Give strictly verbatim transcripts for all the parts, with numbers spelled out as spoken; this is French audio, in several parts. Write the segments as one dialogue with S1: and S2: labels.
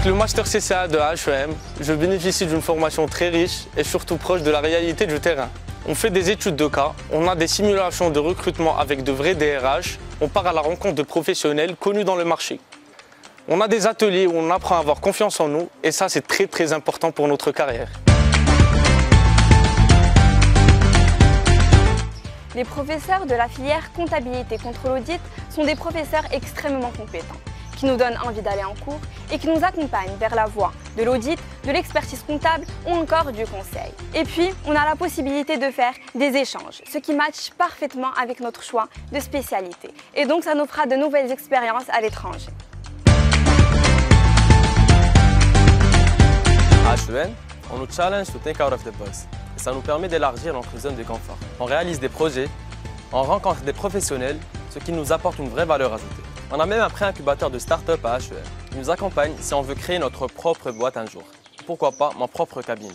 S1: Avec le Master C C A de H E M, je bénéficie d'une formation très riche et surtout proche de la réalité du terrain. On fait des études de cas, on a des simulations de recrutement avec de vrais D R H, on part à la rencontre de professionnels connus dans le marché. On a des ateliers où on apprend à avoir confiance en nous et ça c'est très très important pour notre carrière.
S2: Les professeurs de la filière comptabilité contrôle audit sont des professeurs extrêmement compétents, qui nous donnent envie d'aller en cours et qui nous accompagnent vers la voie de l'audit, de l'expertise comptable ou encore du conseil. Et puis, on a la possibilité de faire des échanges, ce qui matche parfaitement avec notre choix de spécialité. Et donc, ça nous fera de nouvelles expériences à l'étranger.
S3: À H E M, on nous challenge to think out of the box. Et ça nous permet d'élargir notre zone de confort. On réalise des projets, on rencontre des professionnels, ce qui nous apporte une vraie valeur ajoutée. On a même un pré-incubateur de start-up à H E M. Il nous accompagne si on veut créer notre propre boîte un jour. Pourquoi pas mon propre cabinet.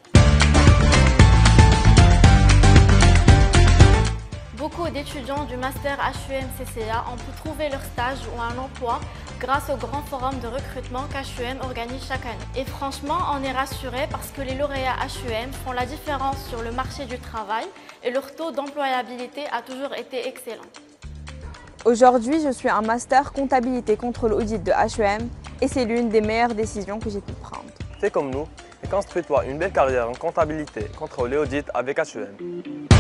S4: Beaucoup d'étudiants du Master H E M C C A ont pu trouver leur stage ou un emploi grâce au grand forum de recrutement qu'H E M organise chaque année. Et franchement, on est rassuré parce que les lauréats H E M font la différence sur le marché du travail et leur taux d'employabilité a toujours été excellent.
S2: Aujourd'hui, je suis un master comptabilité contrôle audit de H E M et c'est l'une des meilleures décisions que j'ai pu prendre.
S3: Fais comme nous et construis-toi une belle carrière en comptabilité, contrôle et audit avec H E M.